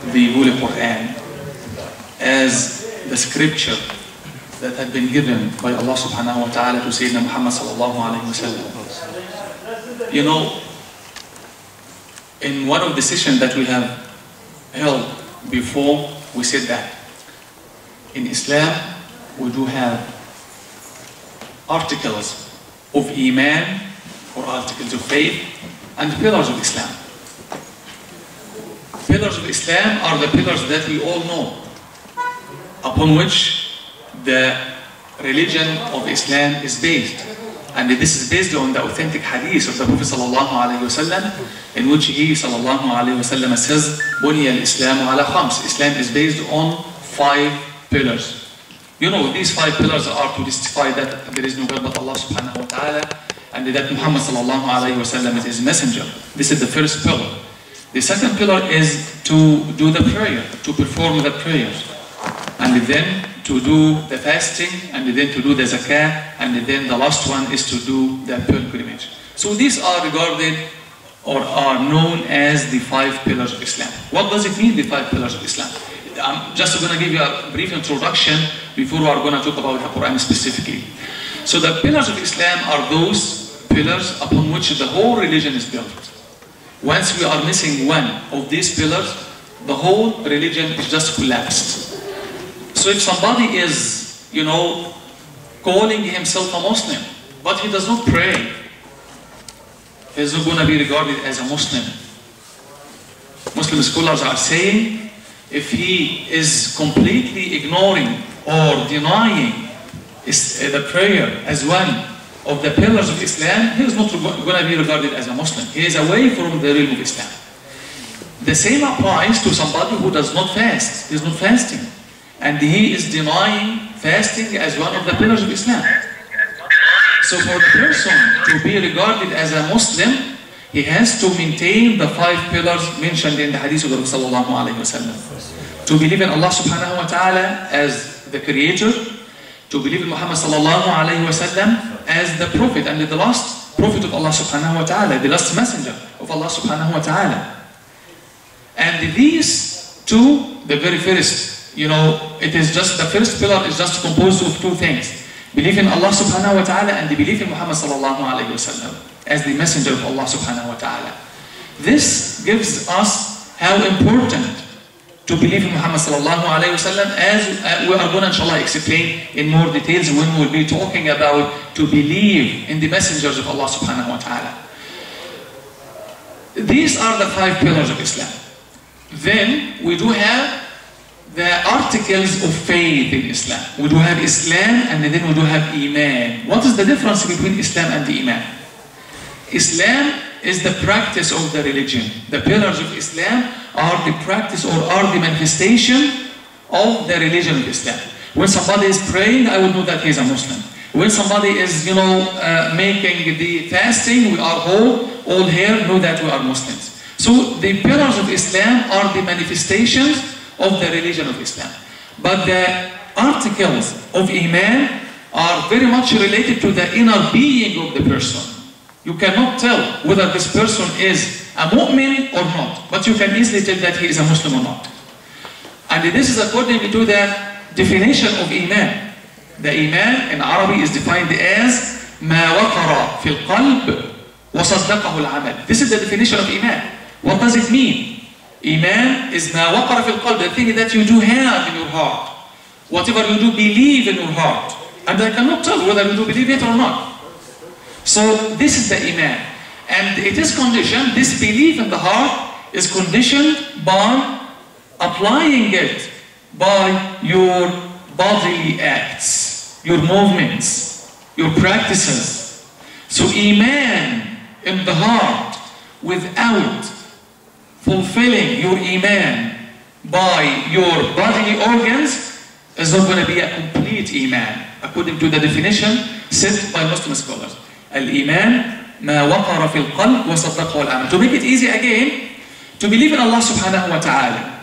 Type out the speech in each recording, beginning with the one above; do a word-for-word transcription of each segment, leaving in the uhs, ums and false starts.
the Holy Quran as the scripture that had been given by Allah subhanahu wa ta'ala to Sayyidina Muhammad sallallahu alayhi wa sallam. You know, in one of the sessions that we have held before, we said that in Islam we do have articles of Iman or articles of faith and pillars of Islam. Pillars of Islam are the pillars that we all know, upon which the religion of Islam is based. And this is based on the authentic hadith of the Prophet sallallahu alayhi wa sallam, in which he sallallahu alayhi wa sallam says, "Bunya al-Islam ala khams." Islam is based on five pillars. You know, these five pillars are to testify that there is no God but Allah subhanahu wa ta'ala, and that Muhammad sallallahu alayhi wa sallam is his messenger. This is the first pillar. The second pillar is to do the prayer, to perform the prayers, and then to do the fasting, and then to do the zakah, and then the last one is to do the pilgrimage. So these are regarded or are known as the five pillars of Islam. What does it mean, the five pillars of Islam? I'm just going to give you a brief introduction before we are going to talk about the Quran specifically. So the pillars of Islam are those pillars upon which the whole religion is built. Once we are missing one of these pillars, the whole religion is just collapsed. So if somebody is, you know, calling himself a Muslim, but he does not pray, he is not going to be regarded as a Muslim. Muslim scholars are saying, if he is completely ignoring or denying the prayer as one of the pillars of Islam, he is not going to be regarded as a Muslim. He is away from the realm of Islam. The same applies to somebody who does not fast. He is not fasting, and he is denying fasting as one of the pillars of Islam. So for the person to be regarded as a Muslim, he has to maintain the five pillars mentioned in the hadith of the Prophet sallallahu alayhi wa sallam. To believe in Allah subhanahu wa ta'ala as the creator, to believe in Muhammad sallallahu alayhi wa sallam as the prophet and the last prophet of Allah subhanahu wa ta'ala, the last messenger of Allah subhanahu wa ta'ala. And these two, the very first, you know, it is just, the first pillar is just composed of two things. Believe in Allah subhanahu wa ta'ala and the belief in Muhammad sallallahu alayhi wa sallam as the messenger of Allah subhanahu wa ta'ala. This gives us how important to believe in Muhammad sallallahu alayhi wa sallam, as uh, we are going to inshallah explain in more details when we will be talking about to believe in the messengers of Allah subhanahu wa ta'ala. These are the five pillars of Islam. Then we do have the articles of faith in Islam. We do have Islam and then we do have Iman. What is the difference between Islam and the Iman? Islam is the practice of the religion. The pillars of Islam are the practice or are the manifestation of the religion of Islam. When somebody is praying, I will know that he is a Muslim. When somebody is, you know, uh, making the fasting, we are all, all here know that we are Muslims. So the pillars of Islam are the manifestations of the religion of Islam. But the articles of Iman are very much related to the inner being of the person. You cannot tell whether this person is a mu'min or not, but you can easily tell that he is a Muslim or not. And this is according to the definition of Iman. The Iman in Arabic is defined as ما وقر في القلب وصدقه العمل. This is the definition of Iman. What does it mean? Iman is ما وقر في القلب, the thing that you do have in your heart. Whatever you do believe in your heart. And I cannot tell whether you do believe it or not. So this is the Iman. And it is conditioned, this belief in the heart is conditioned by applying it by your bodily acts, your movements, your practices. So Iman in the heart without fulfilling your Iman by your bodily organs is not going to be a complete Iman, according to the definition set by Muslim scholars. Al-Iman ما وقر في القلب وصدقه العمل. To make it easy again, to believe in Allah subhanahu wa ta'ala,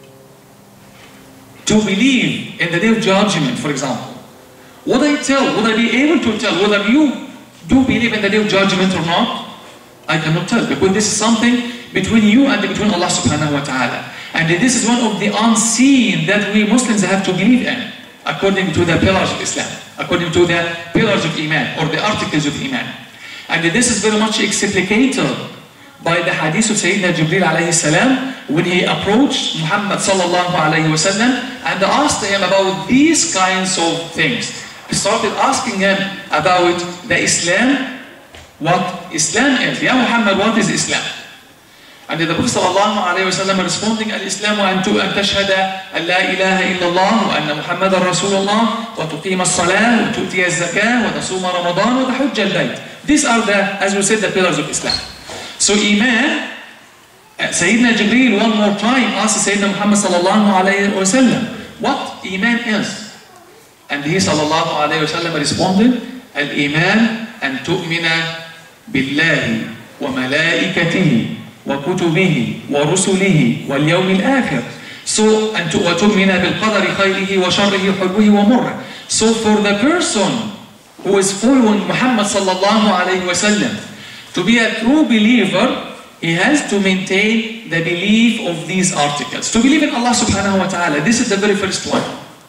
to believe in the day of judgment, for example. Would I tell, would I be able to tell whether you do believe in the day of judgment or not? I cannot tell, because this is something between you and between Allah subhanahu wa ta'ala. And this is one of the unseen that we Muslims have to believe in, according to the pillars of Islam, according to the pillars of Iman, or the articles of Iman. And this is very much explicated by the hadith of Sayyidina Jibreel alayhi salam, when he approached Muhammad sallallahu alayhi wa sallam and asked him about these kinds of things. He started asking him about the Islam, what Islam is. Ya Muhammad, what is Islam? And the Prophet sallallahu alayhi wa sallam responding, Al-Islam an tashhada an la ilaha illallah wa anna Muhammadan Rasulullah wa tuqima as-salah wa tu'tiya az-zakah wa tasuma Ramadan wa tahujja al-bayt. These are the, as we said, the pillars of Islam. So Iman, Sayyidina Jibreel one more time asked Sayyidina Muhammad sallallahu alayhi wa sallam what Iman is. And he sallallahu alayhi wa sallam responded, Al-Iman an tu'mina billahi wa malaikatihi wa kutubihi wa rusulihi wal yawmil akhir. So, and wa tu'mina bil qadari khayrihi wa sharrihi hulwihi wa murrah. So for the person who is following Muhammad sallallahu alayhi wa sallam to be a true believer, he has to maintain the belief of these articles. To believe in Allah subhanahu wa ta'ala, this is the very first one.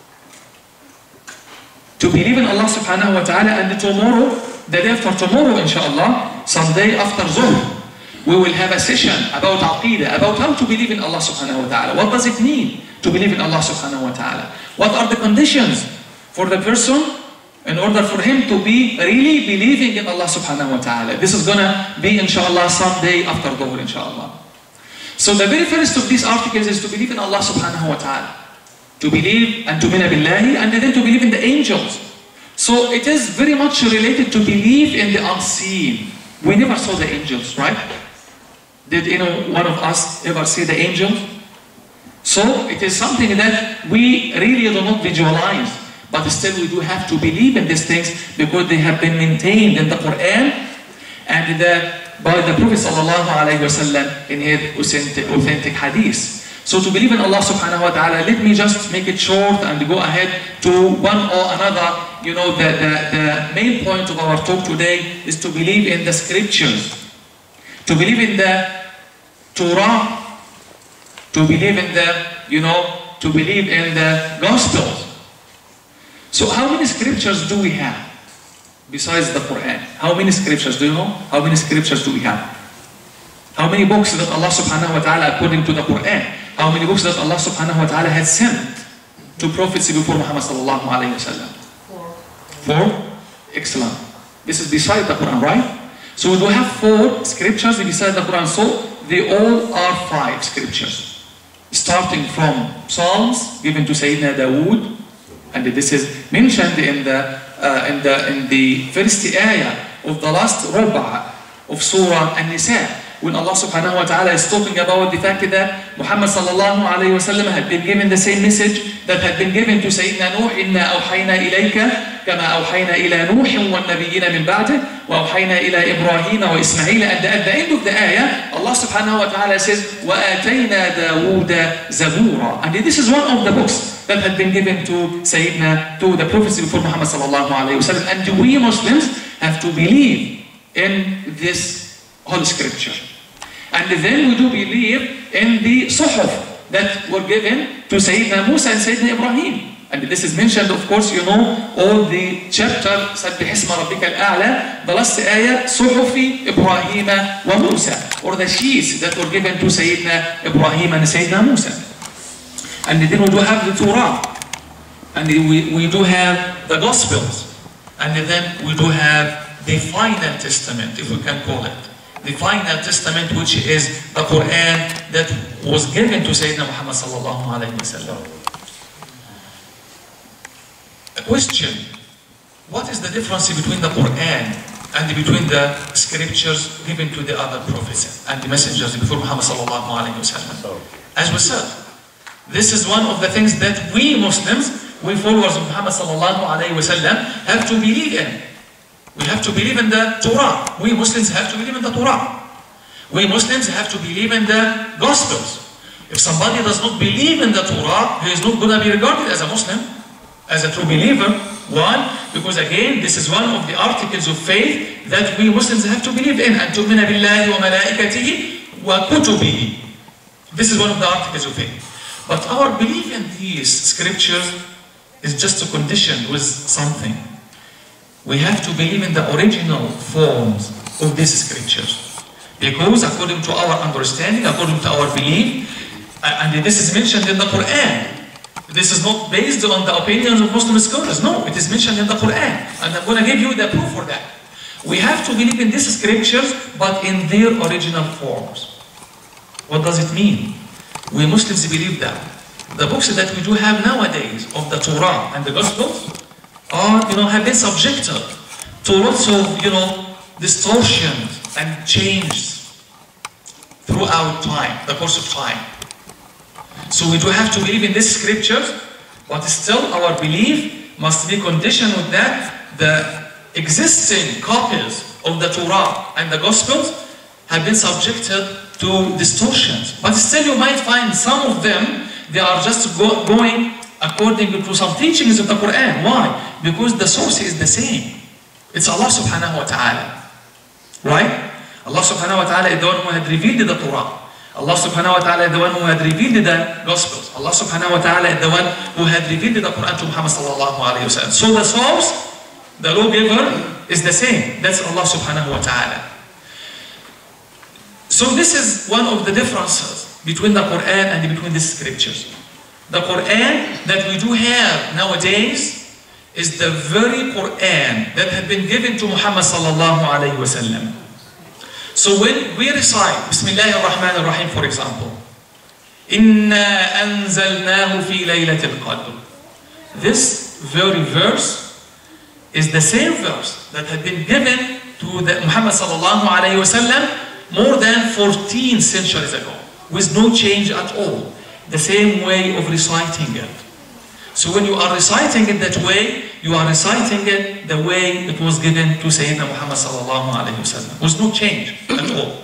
To believe in Allah subhanahu wa ta'ala, and tomorrow, the day after tomorrow, inshallah, Sunday after Zuhr, we will have a session about Aqidah, about how to believe in Allah subhanahu wa ta'ala. What does it mean to believe in Allah subhanahu wa ta'ala? What are the conditions for the person in order for him to be really believing in Allah subhanahu wa ta'ala? This is gonna be, inshallah, Sunday after Dhuhr, inshallah. So the very first of these articles is to believe in Allah subhanahu wa ta'ala. To believe and to tu'mina billahi, and then to believe in the angels. So it is very much related to believe in the unseen. We never saw the angels, right? Did you know one of us ever see the angels? So it is something that we really do not visualize. But still we do have to believe in these things because they have been maintained in the Quran and the, by the Prophet sallallahu alayhi wa sallam in his authentic, authentic hadith. So to believe in Allah subhanahu wa ta'ala, let me just make it short and go ahead to one or another. You know, the, the, the main point of our talk today is to believe in the scriptures. To believe in the Torah. To believe in the, you know, to believe in the Gospels. So how many scriptures do we have besides the Quran? How many scriptures do you know? How many scriptures do we have? How many books that Allah subhanahu wa ta'ala, according to the Quran, how many books that Allah subhanahu wa ta'ala had sent to prophets before Muhammad sallallahu alayhi wa sallam? Four. Four? Excellent. This is beside the Quran, right? So we do have four scriptures beside the Quran. So they all are five scriptures. Starting from Psalms given to Sayyidina Dawood, and this is mentioned in the uh, in the in the first ayah of the last ruba' of Surah An-Nisa, when Allah subhanahu wa ta'ala is talking about the fact that Muhammad sallallahu alayhi wa sallam had been given the same message that had been given to Sayyidina Nuh, inna awhayna ilayka kama awhayna ila Nuh wa nabiyyina min ba'dih wa awhayna ila Ibrahim wa Ismail. And at the end of the ayah, Allah subhanahu wa ta'ala says, wa atayna Dawuda zabura. And this is one of the books that had been given to Sayyidina, to the prophets before Muhammad sallallahu alayhi wa sallam. And we Muslims have to believe in this whole scripture. And then we do believe in the suhuf that were given to Sayyidina Musa and Sayyidina Ibrahim. And this is mentioned, of course, you know, all the chapter, سَبِّحِ اسْمَ رَبِّكَ الْأَعْلَى, the last ayah, صُحُفِ إِبْرَاهِيمَ وَمُوسَى, or the sheets that were given to Sayyidina Ibrahim and Sayyidina Musa. And then we do have the Torah, and we, we do have the Gospels, and then we do have the Final Testament, if we can call it. The Final Testament, which is the Quran that was given to Sayyidina Muhammad sallallahu alayhi wa sallam. A question: what is the difference between the Quran and between the scriptures given to the other prophets and the messengers before Muhammad sallallahu alayhi wa sallam? As we said, this is one of the things that we Muslims, we followers of Muhammad sallallahu alayhi wa sallam, have to believe in. We have to believe in the Torah. We Muslims have to believe in the Torah. We Muslims have to believe in the Gospels. If somebody does not believe in the Torah, he is not going to be regarded as a Muslim, as a true believer. Why? Because again, this is one of the articles of faith that we Muslims have to believe in. أَن تُؤْمِنَ بِاللَّهِ وَمَلَائِكَتِهِ وَكُتُبِهِ This is one of the articles of faith. But our belief in these scriptures is just a condition with something. We have to believe in the original forms of these scriptures. Because according to our understanding, according to our belief, and this is mentioned in the Quran. This is not based on the opinions of Muslim scholars. No, it is mentioned in the Quran. And I'm going to give you the proof for that. We have to believe in these scriptures, but in their original forms. What does it mean? We Muslims believe that the books that we do have nowadays of the Torah and the Gospels are, you know, have been subjected to lots of, you know, distortions and changes throughout time, the course of time. So we do have to believe in these scriptures, but still our belief must be conditioned with that the existing copies of the Torah and the Gospels have been subjected to distortions. But still you might find some of them, they are just go going according to some teachings of the Quran. Why? Because the source is the same. It's Allah subhanahu wa ta'ala. Right? Allah subhanahu wa ta'ala is the one who had revealed the Torah. Allah subhanahu wa ta'ala is the one who had revealed the Gospels. Allah subhanahu wa ta'ala is the one who had revealed the Quran to Muhammad sallallahu alayhi wa sallam. So the source, the lawgiver, is the same. That's Allah subhanahu wa ta'ala. So this is one of the differences between the Quran and between these scriptures. The Quran that we do have nowadays is the very Quran that had been given to Muhammad sallallahu alayhi wa sallam. So when we recite Bismillah ar-Rahman ar-Rahim, for example, Inna anzalnahu fi laylatil qadr. This very verse is the same verse that had been given to the Muhammad sallallahu alayhi wa sallam more than fourteen centuries ago, with no change at all. The same way of reciting it. So when you are reciting it that way, you are reciting it the way it was given to Sayyidina Muhammad sallallahu alayhi wa sallam, with no change at all.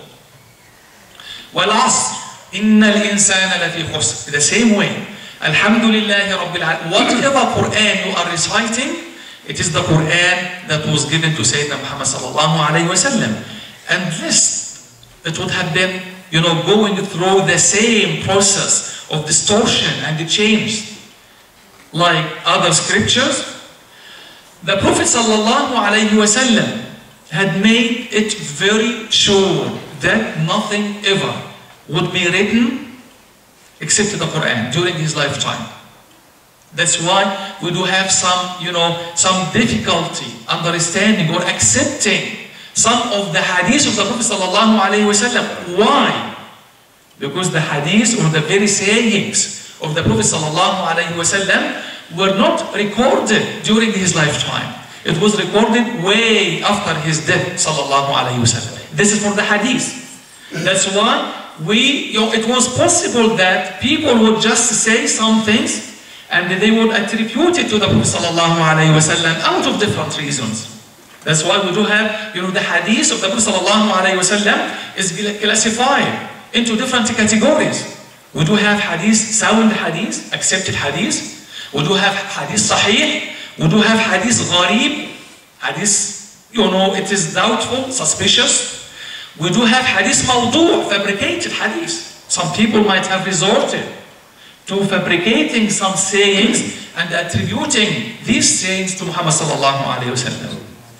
وَالْعَصْرِ إِنَّ الْإِنسَانَ لَفِي خُسْرٍ. The same way. Alhamdulillahi Rabbil Alamin. Whatever Quran you are reciting, it is the Quran that was given to Sayyidina Muhammad sallallahu alayhi wa sallam. And this, it would have been, you know, going through the same process of distortion and the change like other scriptures. The Prophet sallallahu alayhi wa sallam had made it very sure that nothing ever would be written except the Quran during his lifetime. That's why we do have some, you know, some difficulty understanding or accepting some of the hadith of the Prophet sallallahu alayhi wa sallam. Why? Because the hadith or the very sayings of the Prophet sallallahu alayhi wa sallam were not recorded during his lifetime. It was recorded way after his death sallallahu alayhi wa sallam. This is for the hadith. That's why we, you know, it was possible that people would just say some things and they would attribute it to the Prophet sallallahu alayhi wa sallam out of different reasons. That's why we do have, you know, the hadith of the Prophet sallallahu alayhi wa sallam is classified into different categories. We do have hadith, sound hadith, accepted hadith. We do have hadith sahih. We do have hadith gharib, hadith, you know, it is doubtful, suspicious. We do have hadith mawdu', fabricated hadith. Some people might have resorted to fabricating some sayings and attributing these sayings to Muhammad sallallahu alayhi wa sallam.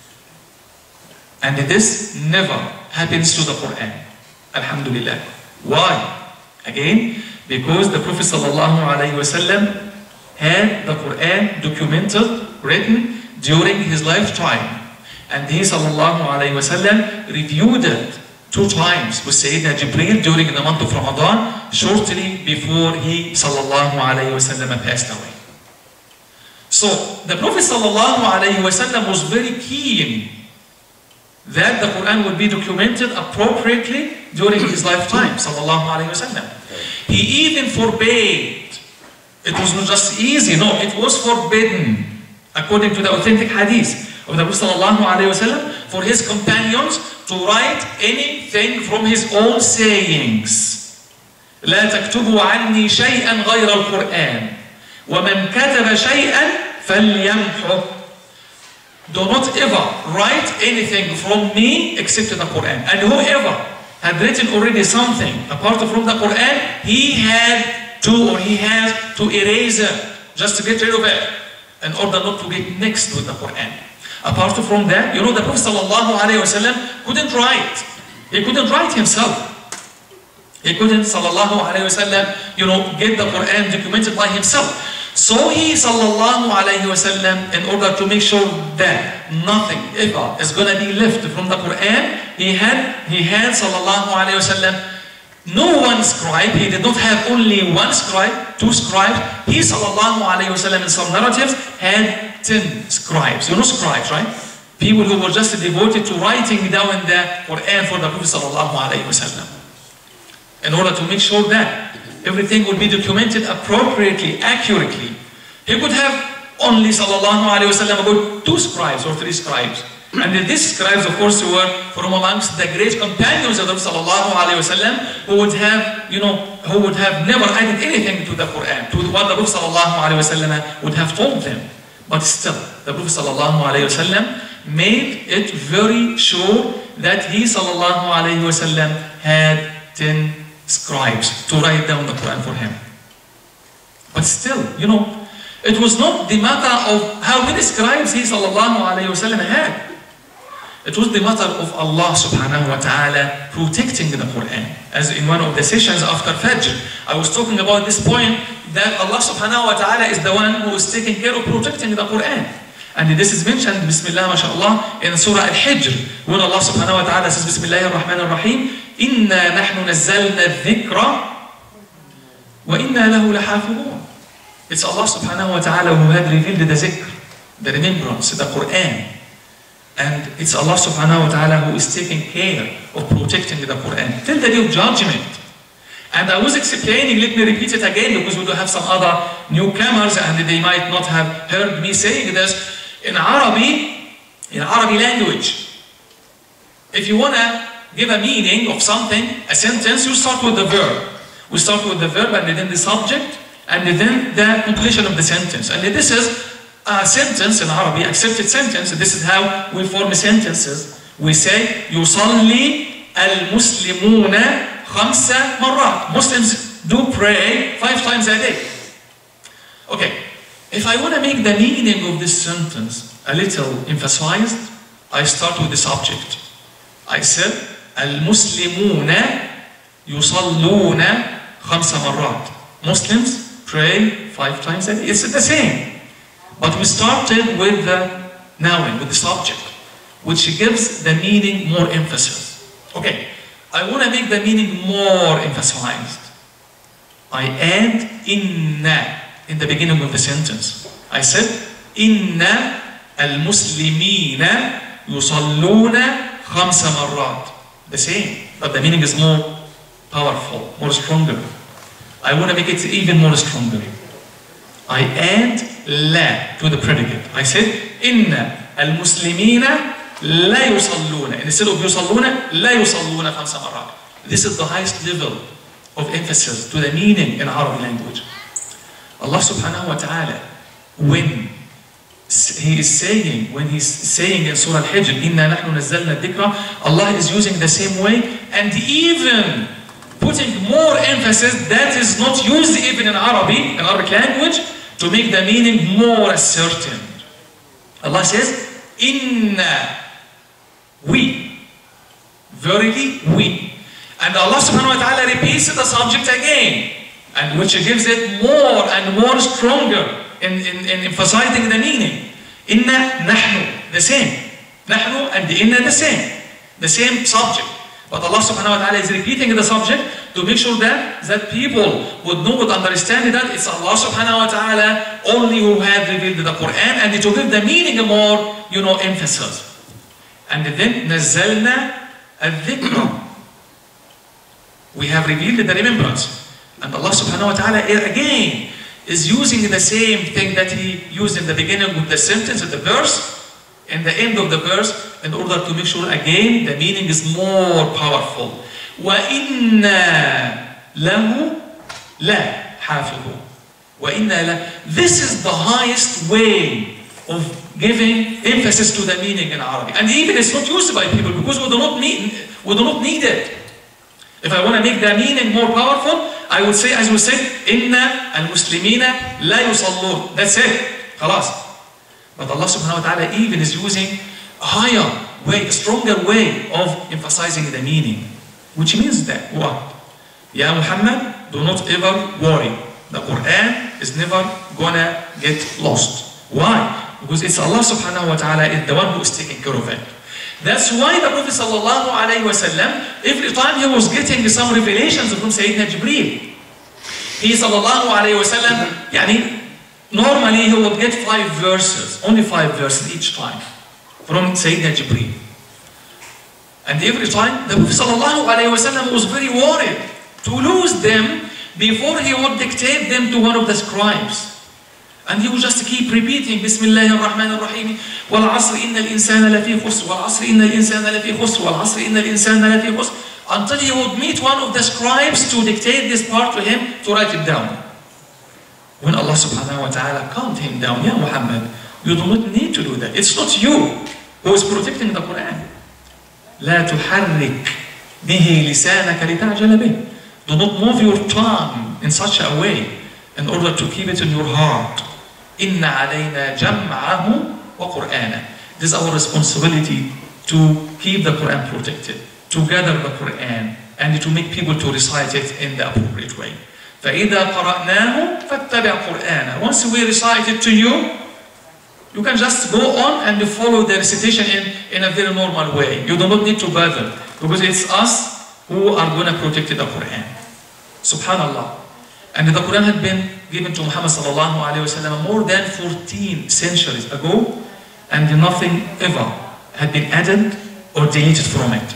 And this never happens to the Quran. Alhamdulillah. Why? Again, because the Prophet sallallahu alayhi wa sallam had the Quran documented, written during his lifetime. And he sallallahu alayhi wa sallam reviewed it two times with Sayyidina Jibreel during the month of Ramadan, shortly before he sallallahu alayhi wa sallam passed away. So the Prophet sallallahu alayhi wa sallam was very keen that the Quran would be documented appropriately during his lifetime, sallallahu alayhi wa sallam. He even forbade, it was not just easy, no, it was forbidden, according to the authentic hadith of the Prophet sallallahu alayhi wa sallam, for his companions to write anything from his own sayings. لا تكتبوا عني شيئا غير القرآن ومن كتب شيئا فليمحه. Do not ever write anything from me except the Quran. And whoever had written already something apart from the Quran, he had to, or he has to erase it, just to get rid of it, in order not to get mixed with the Quran. Apart from that, you know, the Prophet sallallahu alaihi wasallam couldn't write. He couldn't write himself. He couldn't, sallallahu alaihi wasallam, you know, get the Quran documented by himself. So he, sallallahu alaihi wasallam, in order to make sure that nothing ever is going to be left from the Quran, he had, he had, sallallahu alaihi wasallam, no one scribe. He did not have only one scribe, two scribes. He, sallallahu alaihi wasallam, in some narratives, had ten scribes. You know scribes, right? People who were just devoted to writing down the Quran for the Prophet sallallahu alaihi wasallam, in order to make sure that everything would be documented appropriately, accurately. He could have only, sallallahu alaihi wasallam, about two scribes or three scribes. And these scribes, of course, were from amongst the great companions of the Prophet sallallahu alaihi wasallam, who would have, you know, who would have never added anything to the Quran, to what the Prophet sallallahu alaihi wasallam would have told them. But still, the Prophet sallallahu alaihi wasallam made it very sure that he, sallallahu alaihi wasallam, had ten scribes to write down the Quran for him. But still, you know, it was not the matter of how many scribes he, sallallahu alaihi wasallam, had. It was the matter of Allah subhanahu wa ta'ala protecting the Quran. As in one of the sessions after Fajr, I was talking about this point, that Allah subhanahu wa ta'ala is the one who is taking care of protecting the Quran. And this is mentioned, Bismillah, mashallah, in Surah Al-Hijr, when Allah subhanahu wa ta'ala says, Bismillah ar-Rahman ar-Rahim, Inna nahnu nazzalna dhikra wa inna lahu lahafidun. It's Allah subhanahu wa ta'ala who had revealed the zikr, the remembrance, the Quran. And it's Allah subhanahu wa ta'ala who is taking care of protecting the Quran till the day of judgment. And I was explaining, let me repeat it again, because we do have some other newcomers and they might not have heard me saying this. In Arabic, in Arabic language, if you want to give a meaning of something, a sentence, you start with the verb. We start with the verb and then the subject and then the completion of the sentence. And this is a sentence in Arabic, accepted sentence. This is how we form sentences. We say, يصلي المسلمون خمس مرات. Muslims do pray five times a day. Okay, if I want to make the meaning of this sentence a little emphasized, I start with the subject. I said, المسلمون يصلون خمس مرات. Muslims pray five times a day. It's the same. But we started with the noun, with the subject, which gives the meaning more emphasis. Okay, I want to make the meaning more emphasized. I add inna in the beginning of the sentence. I said, inna al-muslimina yusalluna khamsa marrat. The same, but the meaning is more powerful, more stronger. I want to make it even more stronger. I add la to the predicate. I said, inna al-muslimina la yusalluna. Instead of yusalluna, la yusalluna khamsa marrat. This is the highest level of emphasis to the meaning in Arabic language. Allah subhanahu wa ta'ala, when He is saying, when He's saying in Surah Al-Hijr, inna nahnu nazzalna dhikra, Allah is using the same way and even putting more emphasis that is not used even in Arabic, in Arabic language, to make the meaning more certain. Allah says, inna, we, verily we. And Allah subhanahu wa ta'ala repeats the subject again, and which gives it more and more stronger in, in, in emphasizing the meaning. Inna nahnu, the same. Nahnu and the inna the same. The same subject. But Allah subhanahu wa ta'ala is repeating the subject to make sure that, that people would know, would understand that it's Allah subhanahu wa ta'ala only who had revealed the Quran, and to give the meaning more, you know, emphasis. And then, nazzalna al-dhikra. We have revealed the remembrance. And Allah subhanahu wa ta'ala again is using the same thing that He used in the beginning of the sentence, of the verse, in the end of the verse, in order to make sure again the meaning is more powerful. وَإِنَّا لَهُ لَا حَافِظُونَ. وَإِنَّا لَهُ. This is the highest way of giving emphasis to the meaning in Arabic. And even it's not used by people because we do not need, we do not need it. If I want to make the meaning more powerful, I would say, as we said, Inna al-Muslimina la yusallun. That's it. Khalas. But Allah subhanahu wa ta'ala even is using a higher way, a stronger way of emphasizing the meaning. Which means that what? Ya Muhammad, do not ever worry. The Quran is never gonna get lost. Why? Because it's Allah subhanahu wa ta'ala is the one who is taking care of it. That's why the Prophet sallallahu alayhi wa sallam, every time he was getting some revelations from Sayyidina Jibreel, he sallallahu alayhi wa sallam, yani, normally he would get five verses, only five verses each time from Sayyidina Jibreel. And every time the Prophet sallallahu alayhi wa sallam was very worried to lose them before he would dictate them to one of the scribes. And he would just keep repeating, Bismillah ar-Rahman ar-Rahim, وَالْعَصْرِ إِنَّ الْإِنسَانَ لَفِي خُسْرٍ وَالْعَصْرِ إِنَّ الْإِنسَانَ لَفِي خُسْرٍ وَالْعَصْرِ إِنَّ الْإِنسَانَ لَفِي خُسْرٍ, until he would meet one of the scribes to dictate this part to him, to write it down. When Allah subhanahu wa ta'ala calmed him down, Ya Muhammad, you do not need to do that. It's not you who is protecting the Quran. لَا تُحَرِّكْ بِهِ لِسَانَكَ لِتَعْجَلَ بِهِ. Do not move your tongue in such a way in order to keep it in your heart. إِنَّ عَلَيْنَا جَمْعَهُ وَقُرْآنًا. This is our responsibility to keep the Quran protected, to gather the Quran, and to make people to recite it in the appropriate way. فَإِذَا قَرَأْنَاهُ فَاتَّبِعْ قُرْآنًا. Once we recite it to you, you can just go on and follow the recitation in, in a very normal way. You do not need to bother, because it's us who are going to protect the Quran. Subhanallah. And the Quran had been given to Muhammad sallallahu alayhi wa sallam more than fourteen centuries ago, and nothing ever had been added or deleted from it.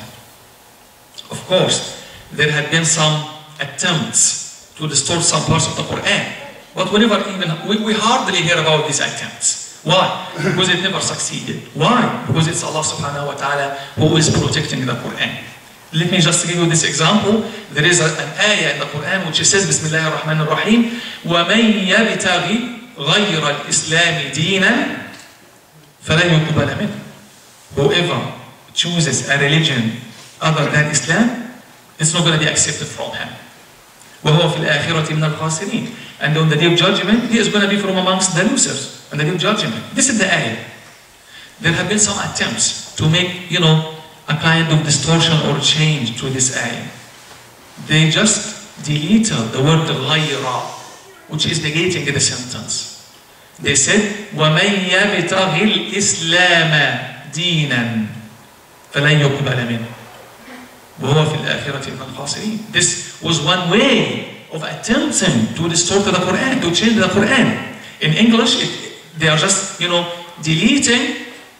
Of course, there had been some attempts to distort some parts of the Quran, but we never even, we, we hardly hear about these attempts. Why? Because it never succeeded. Why? Because it's Allah subhanahu wa ta'ala who is protecting the Quran. Let me just give you this example. There is a, an ayah in the Quran which says, Bismillah ar-Rahman ar-Rahim, وَمَنْ يَبْتَغِ غَيْرَ الْإِسْلَامِ دِينًا فَلَنْ يُقْبَلَ مِنْهُ. Whoever chooses a religion other than Islam, it's not going to be accepted from him. وَهُوَ فِي الْآخِرَةِ مِنَ الْخَاسِرِينَ. And on the day of judgment, he is going to be from amongst the losers on the day of judgment. This is the ayah. There have been some attempts to make, you know, a kind of distortion or change to this ayah. They just deleted the word غَيْرَ, which is negating the sentence. They said, وَمَنْ يَبْتَغِ الْإِسْلَامَ دِينًا فَلَنْ يُقْبَلَ مِنْهُ وَهُوَ فِي الْآخِرَةِ مِنَ الْخَاسِرِينَ. This was one way of attempting to distort the Quran, to change the Quran. In English, it, they are just, you know, deleting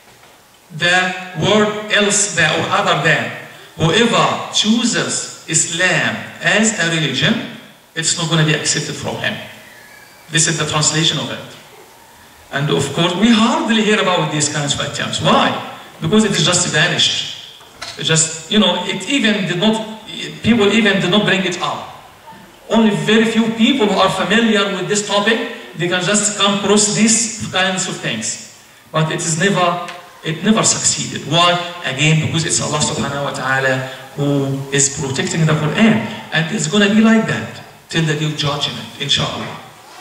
the word else than or other than. Whoever chooses Islam as a religion, it's not going to be accepted from him. This is the translation of it. And of course, we hardly hear about these kinds of attempts. Why? Because it is just vanished. It just, you know, it even did not, people even did not bring it up. Only very few people who are familiar with this topic, they can just come across these kinds of things. But it is never, it never succeeded. Why? Again, because it's Allah subhanahu wa ta'ala who is protecting the Quran. And it's going to be like that till the day of judgment, inshallah.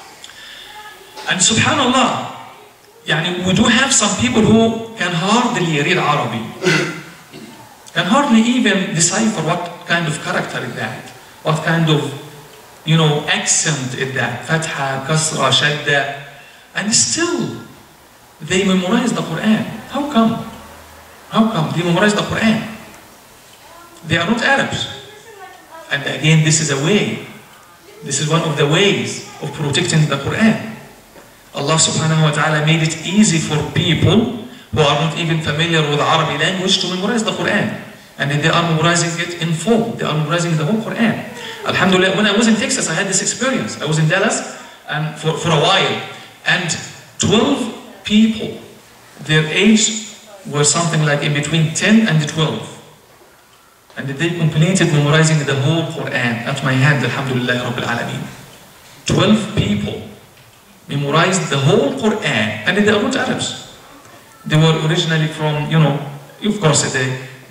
And subhanallah, yani we do have some people who can hardly read Arabic, can hardly even decipher what kind of character is that, what kind of, you know, accent is that, fatha, kasra, shadda, and still they memorize the Quran. How come? How come they memorize the Quran? They are not Arabs. And again, this is a way, this is one of the ways of protecting the Quran. Allah subhanahu wa ta'ala made it easy for people who are not even familiar with the Arabic language to memorize the Quran. And they are memorizing it in full. They are memorizing the whole Quran. Alhamdulillah, when I was in Texas, I had this experience. I was in Dallas and for, for a while. And twelve people, their age were something like in between ten and twelve. And they completed memorizing the whole Quran at my hand, alhamdulillah, Rabbil Alameen. twelve people memorized the whole Quran, and they are not Arabs. They were originally from, you know, of course, they,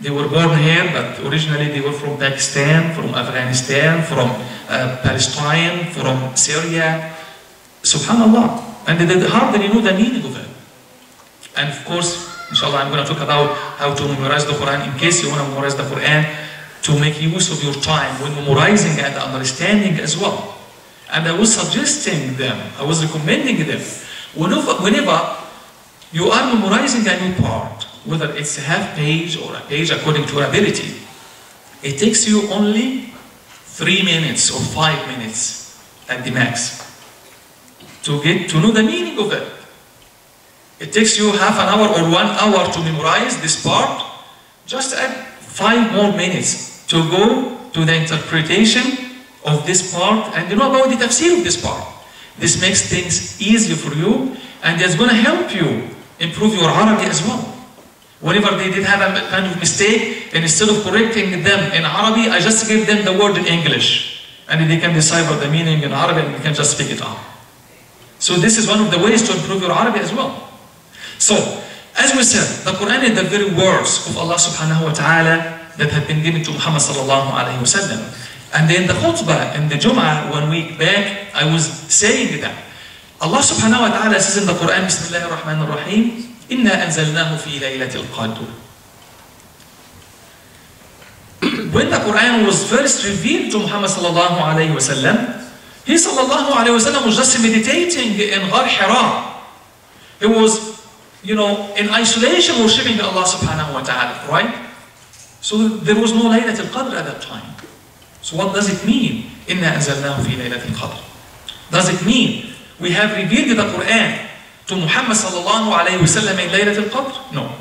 They were born here, but originally they were from Pakistan, from Afghanistan, from uh, Palestine, from Syria. Subhanallah. And they hardly know the meaning of it. And of course, inshallah, I'm going to talk about how to memorize the Quran in case you want to memorize the Quran, to make use of your time when memorizing and understanding as well. And I was suggesting them, I was recommending them, whenever, whenever you are memorizing a new part, whether it's a half page or a page according to your ability, it takes you only three minutes or five minutes at the max to get to know the meaning of it. It takes you half an hour or one hour to memorize this part. Just add five more minutes to go to the interpretation of this part and you know about the tafsir of this part. This makes things easier for you and it's going to help you improve your Arabic as well. Whenever they did have a kind of mistake, and instead of correcting them in Arabic, I just gave them the word in English. And they can decipher the meaning in Arabic and they can just speak it out. So this is one of the ways to improve your Arabic as well. So, as we said, the Quran is the very words of Allah subhanahu wa ta'ala that have been given to Muhammad sallallahu alayhi wa sallam. And in the khutbah, in the Jum'ah, one week back, I was saying that Allah subhanahu wa ta'ala says in the Quran, Bismillah ar-Rahman ar-Rahim, إِنَّا أَنزَلْنَاهُ فِي لَيْلَةِ الْقَدْرِ. When the Quran was first revealed to Muhammad sallallahu alayhi wa sallam, he sallallahu alayhi wa sallam was just meditating in Ghar Hira. He was, you know, in isolation worshipping Allah subhanahu wa ta'ala, right? So there was no Laylat al-Qadr at that time. So what does it mean? إِنَّا أَنزَلْنَاهُ فِي لَيْلَةِ الْقَدْرِ. Does it mean we have revealed the Quran to Muhammad sallallahu alayhi wa sallam in Laylat al-Qadr? No.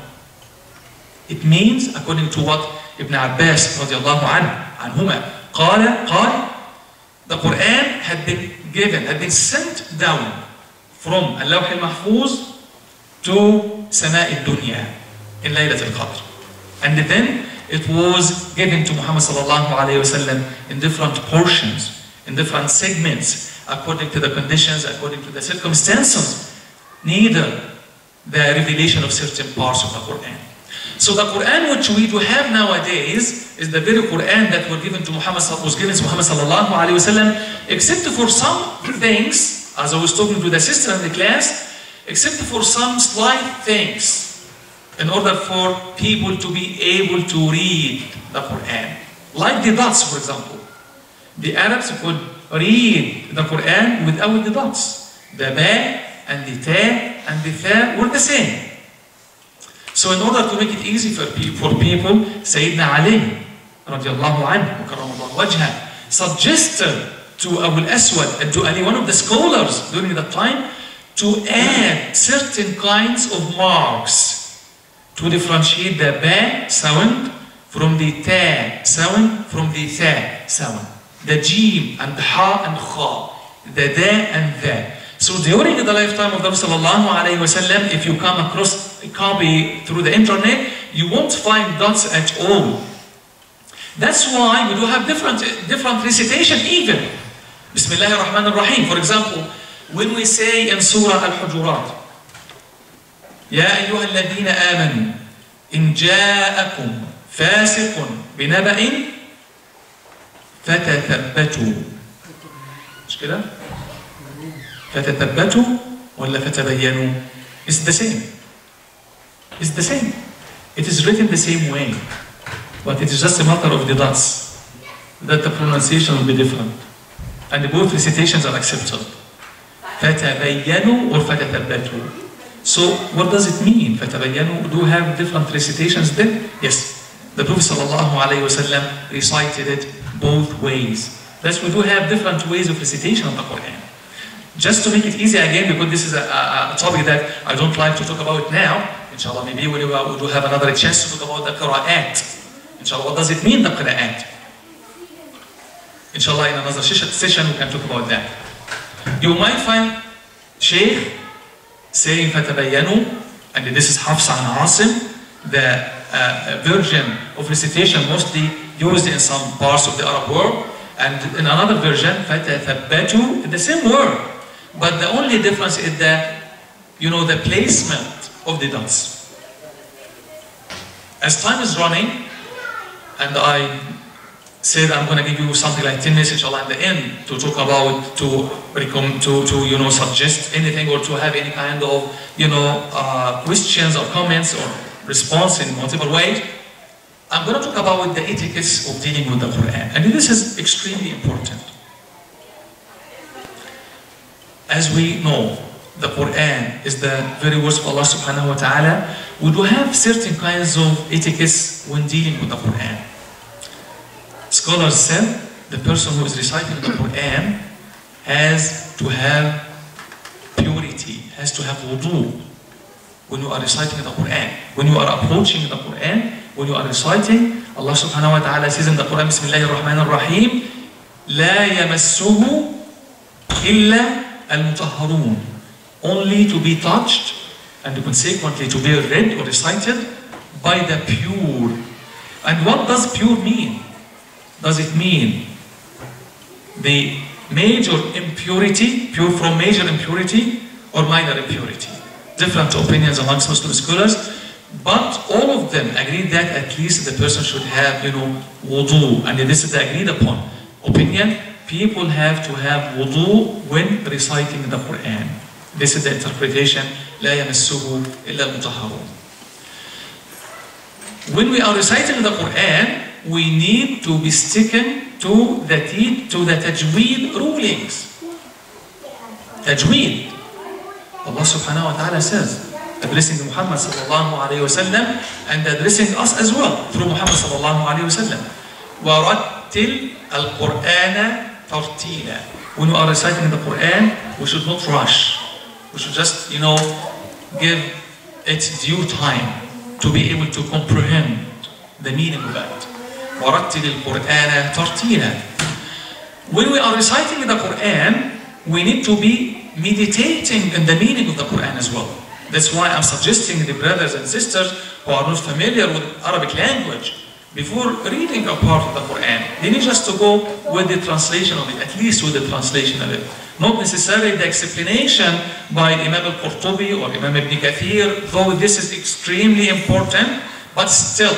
It means, according to what Ibn Abbas radiallahu anhuma قال, قال, the Quran had been given, had been sent down from Al-Lawh al-Mahfuz to Sama' al-Dunya in Laylat al-Qadr. And then it was given to Muhammad sallallahu alayhi wa sallam in different portions, in different segments, according to the conditions, according to the circumstances, neither the revelation of certain parts of the Quran. So the Quran which we do have nowadays is the very Quran that was given to Muhammad, was given to Muhammad sallallahu alayhi wa sallam, except for some things, as I was talking to the sister in the class, except for some slight things, in order for people to be able to read the Quran. Like the dots, for example. The Arabs could read the Quran without the dots. The ba and the ta and the tha were the same. So in order to make it easy for people, for people Sayyidina Ali radiallahu anhu, karramallahu wajhah, suggested to Abu al-Aswad and to any one of the scholars during that time to add certain kinds of marks to differentiate the ba sound from the ta sound from the tha sound. The jim and the ha and kha, the da and the. So during the lifetime of the Prophet sallallahu alayhi wa sallam, if you come across a copy through the internet, you won't find dots at all. That's why we do have different, different recitation even. Bismillah ar-Rahman ar-Rahim. For example, when we say in Surah Al-Hujurat, يا أيها الذين آمنوا إن جاءكم فاسق بنبأ فتثبتوا. مش كده؟ فتثبتوا ولا فتبينوا؟ It's the same. It's the same. It is written the same way, but it is just a matter of the dots that the pronunciation will be different, and both recitations are accepted. فتبينوا or فتثبتوا. So what does it mean? فَتَبَيَّنُوا, do have different recitations then? Yes. The Prophet ﷺ recited it both ways. Thus we do have different ways of recitation of the Quran. Just to make it easy again, because this is a, a, a topic that I don't like to talk about now. Inshallah, maybe we will do have another chance to talk about the Qur'at. Inshallah, what does it mean, the Qur'at? Inshallah, in another session we can talk about that. You might find Shaykh saying فَتَبَيَّنُوا, and this is Hafs and Asim, the uh, version of recitation mostly used in some parts of the Arab world, and in another version فَتَثَبَّتُوا, the same word, but the only difference is the, you know, the placement of the dots. As time is running, and I said I'm going to give you something like ten minutes inshallah at the end to talk about, to to, to you know, suggest anything or to have any kind of, you know, uh, questions or comments or response in multiple ways. I'm going to talk about the etiquettes of dealing with the Quran, and this is extremely important. As we know, the Quran is the very words of Allah subhanahu wa ta'ala. We do have certain kinds of etiquettes when dealing with the Quran. Scholars said the person who is reciting the Quran has to have purity, has to have wudu when you are reciting the Quran. When you are approaching the Quran, when you are reciting, Allah subhanahu wa ta'ala says in the Quran, Bismillahir Rahmanir Rahim, لا يمسه إلا المطهرون. Only to be touched and consequently to be read or recited by the pure. And what does pure mean? Does it mean the major impurity, pure from major impurity, or minor impurity? Different opinions amongst Muslim scholars, but all of them agree that at least the person should have, you know, wudu, and this is the agreed upon opinion. People have to have wudu when reciting the Quran. This is the interpretation. لا يمسه إلا المطهرون. When we are reciting the Quran, we need to be sticking to the to the tajweed rulings. Tajweed. Allah subhanahu wa ta'ala says, addressing Muhammad sallallahu alayhi wa sallam and addressing us as well through Muhammad sallallahu alayhi wa sallam. وَرَتِّلْ الْقُرْآنَ تَرْتِيلًا. When we are reciting the Quran, we should not rush. We should just, you know, give it due time to be able to comprehend the meaning of that. وَرَتِّلِ الْقُرْآنَ تَرْتِيلًا. When we are reciting the Quran, we need to be meditating in the meaning of the Quran as well. That's why I'm suggesting the brothers and sisters who are not familiar with Arabic language, before reading a part of the Quran, they need just to go with the translation of it, at least with the translation of it. Not necessarily the explanation by Imam al-Qurtubi or Imam ibn Kathir, though this is extremely important, but still,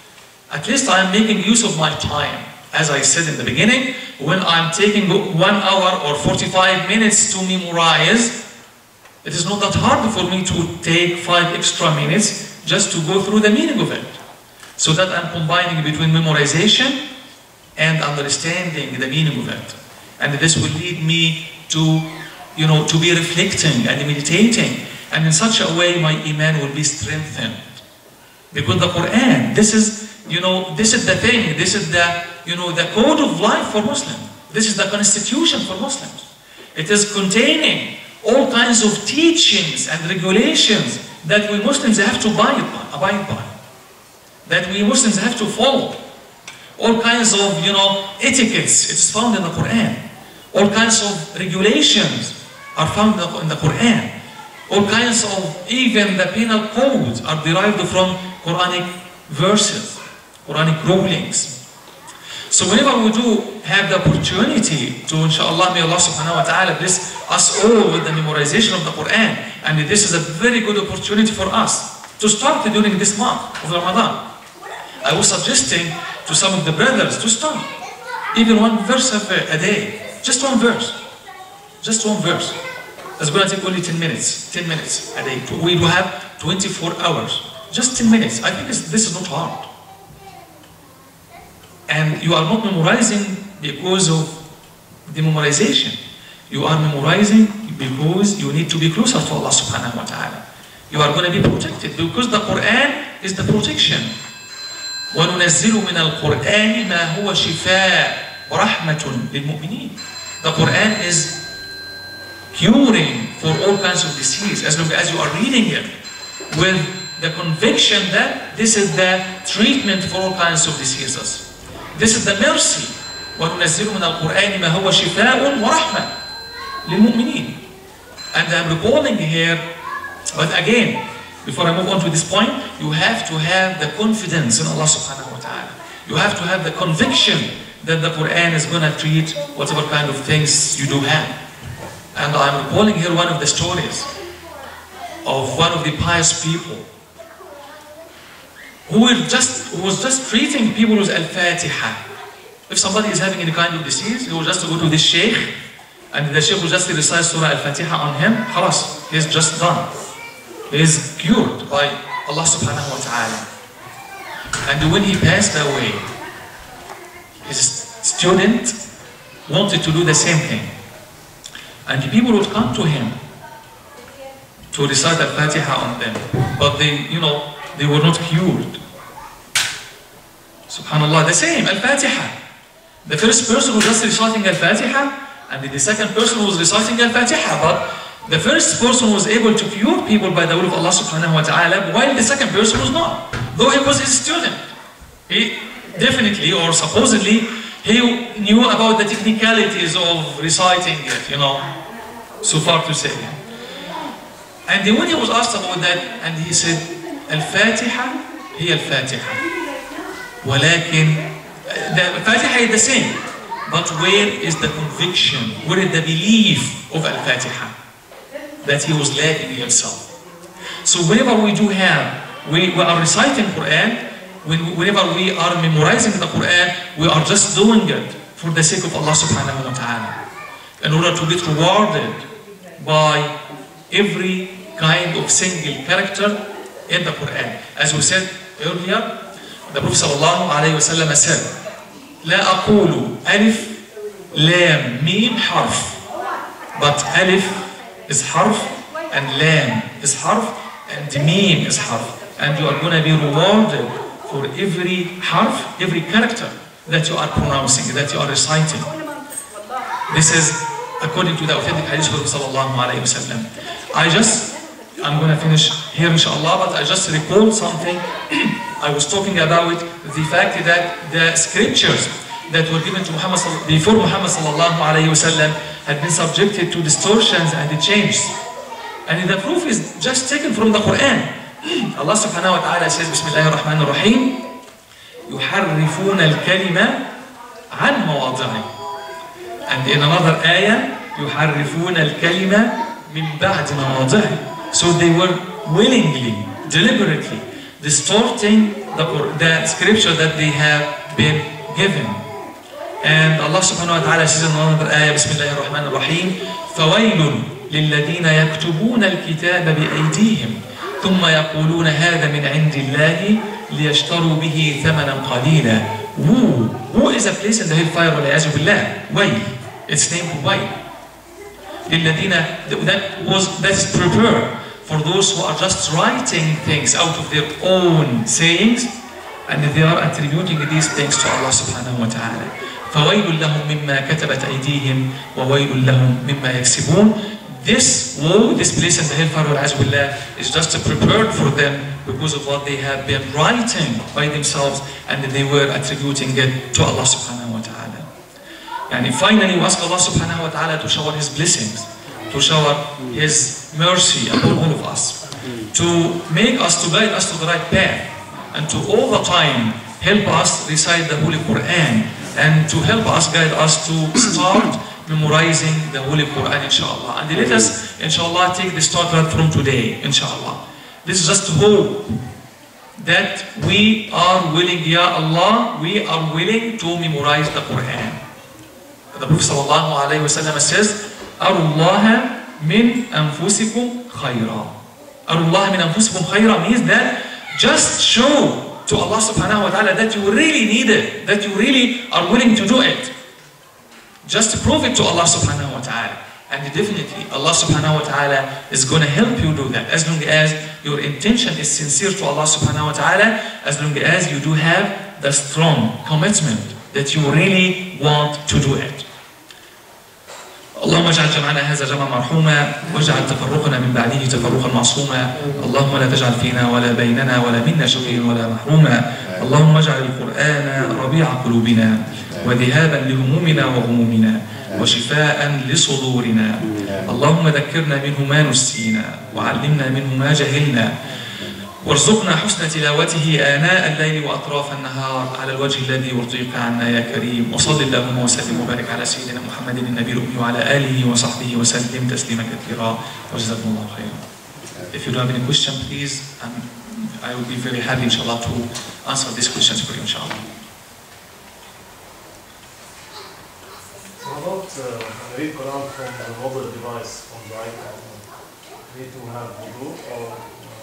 at least I am making use of my time. As I said in the beginning, when I'm taking one hour or forty-five minutes to memorize, it is not that hard for me to take five extra minutes just to go through the meaning of it. So that I'm combining between memorization and understanding the meaning of it. And this will lead me to, you know, to be reflecting and meditating. And in such a way, my iman will be strengthened. Because the Quran, this is, you know, this is the thing, this is the, you know, the code of life for Muslims. This is the constitution for Muslims. It is containing all kinds of teachings and regulations that we Muslims have to abide by, abide by. That we Muslims have to follow. All kinds of, you know, etiquettes, it's found in the Quran. All kinds of regulations are found in the Quran. All kinds of, even the penal codes are derived from Quranic verses, Quranic rulings. So whenever we do have the opportunity to, inshallah, may Allah subhanahu wa ta'ala bless us all with the memorization of the Quran. And this is a very good opportunity for us to start during this month of Ramadan. I was suggesting to some of the brothers to start even one verse a day. Just one verse. Just one verse. It's going to take only ten minutes. ten minutes a day. We do have twenty-four hours. Just ten minutes. I think this is not hard. And you are not memorizing because of the memorization. You are memorizing because you need to be closer to Allah subhanahu wa ta'ala. You are going to be protected because the Quran is the protection. وَنُنَزِّلُ مِنَ الْقُرْآنِ مَا هُوَ شِفَاءٌ وَرَحْمَةٌ لِلْمُؤْمِنِينَ. The Quran is curing for all kinds of disease as long as you are reading it with the conviction that this is the treatment for all kinds of diseases. This is the mercy. وَنُنَزِّلُ مِنَ الْقُرْآنِ مَا هُوَ شِفَاءٌ وَرَحْمَةٌ لِلْمُؤْمِنِينَ. And I'm recalling here, but again, before I move on to this point, you have to have the confidence in Allah subhanahu wa ta'ala. You have to have the conviction that the Quran is going to treat whatever kind of things you do have. And I'm recalling here one of the stories of one of the pious people who, will just, who was just treating people with Al-Fatiha. If somebody is having any kind of disease, he will just go to the Sheikh, and the Sheikh will just recite Surah Al-Fatiha on him. Khalas, he is just done. He is cured by Allah subhanahu wa ta'ala. And when he passed away, his student wanted to do the same thing. And the people would come to him to recite Al-Fatiha on them. But they, you know, they were not cured. Subhanallah, the same, Al-Fatiha. The first person was just reciting Al-Fatiha, and the second person was reciting Al-Fatiha. But the first person was able to cure people by the will of Allah subhanahu wa ta'ala, while the second person was not. Though he was his student. He definitely, or supposedly, he knew about the technicalities of reciting it, you know, so far to say. And then when he was asked about that, and he said, Al-Fatiha, he Al-Fatiha. ولكن, the Fatiha is the same, but where is the conviction, where is the belief of Al-Fatiha? That he was lacking himself. So whenever we do have, we, we are reciting Quran, when, whenever we are memorizing the Quran, we are just doing it for the sake of Allah subhanahu wa ta'ala, in order to get rewarded by every kind of single character in the Quran. As we said earlier, the Prophet sallallahu alayhi wa sallam said, لا أقول ألف لام ميم حرف, but ألف is harf, and lam is harf, and mim is harf. And you are going to be rewarded for every harf, every character that you are pronouncing, that you are reciting. This is according to the authentic hadith of sallallahu alayhi wa sallam. I just, I'm going to finish here inshallah, but I just recalled something. I was talking about the fact that the scriptures that were given to Muhammad before Muhammad sallallahu alayhi wa sallam had been subjected to distortions and changes. And the proof is just taken from the Quran. Allah subhanahu wa ta'ala says, Bismillahir Rahmanir Rahim, يحرفون الكلمة عن مواضعه. And in another ayah, يحرفون الكلمة من بعد مواضعه. So they were willingly, deliberately distorting the, the scripture that they have been given. And Allah subhanahu wa ta'ala says in another ayah, Bismillahir Rahmanir Rahim, فَوَيْلٌ لِلَّذِينَ يَكْتُبُونَ الْكِتَابَ بِأَيْدِيهِمْ ثُمَّ يَقُولُونَ هَذَا مِنْ عِنْدِ اللَّهِ لِيَشْتَرُوا بِهِ ثَمَنًا قَلِيلًا. Who? Who is a place in the hellfire? وَلَيَعْزُ بِاللَّهِ. Wayl. It's named Wayl. لِلَّذِينَ, that was, that's prepared for those who are just writing things out of their own sayings, and they are attributing these things to Allah subhanahu wa ta'ala. فَوَيْلٌ لَهُمْ مِمَّا كَتَبَتْ أَيْدِيهِمْ وَوَيْلٌ لَهُمْ مِمَّا يَكْسِبُونَ. This woe, this place in the hellfire وَالْعَزْبُ is just prepared for them because of what they have been writing by themselves, and they were attributing it to Allah subhanahu wa ta'ala. And finally, we ask Allah subhanahu wa ta'ala to shower His blessings, to shower His mercy upon all of us, to make us, to guide us to the right path, and to all the time help us recite the Holy Quran, and to help us, guide us to start memorizing the Holy Quran, inshallah. And let us, inshallah, take the start right from today, inshallah. This is just hope that we are willing, Ya Allah, we are willing to memorize the Quran. The Prophet sallallahu alayhi wa sallam says, Arullaha min anfusikum khayra. Arullaha min anfusikum khayra means that just show to Allah subhanahu wa ta'ala that you really need it, that you really are willing to do it. Just prove it to Allah subhanahu wa ta'ala. And definitely Allah subhanahu wa ta'ala is going to help you do that, as long as your intention is sincere to Allah subhanahu wa ta'ala, as long as you do have the strong commitment that you really want to do it. اللهم اجعل جمعنا هذا جمعا مرحوما واجعل تفرقنا من بعده تفرقا معصوما. اللهم لا تجعل فينا ولا بيننا ولا منا شقيا ولا محروما. اللهم اجعل القرآن ربيع قلوبنا وذهابا لهمومنا وغمومنا وشفاء لصدورنا. اللهم ذكرنا منه ما نسينا وعلمنا منه ما جهلنا وارزقنا حسن تلاوته آناء الليل وأطراف النهار على الوجه الذي يرضيك عنا يا كريم. وصل اللهم وسلم وبارك على سيدنا محمد النبي الأمي وعلى آله وصحبه وسلم تسليما كثيرا وجزاكم الله خيرا. If you don't have any question, please, I'm I will be very happy, inshallah, to answer these questions for you, inshallah. So about uh, read Quran from the mobile device, from the iPad, need to have wudu or?